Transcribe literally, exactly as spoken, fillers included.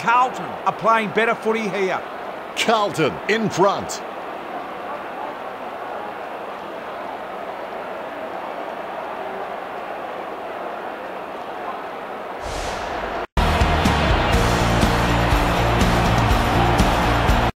Carlton are playing better footy here. Carlton in front.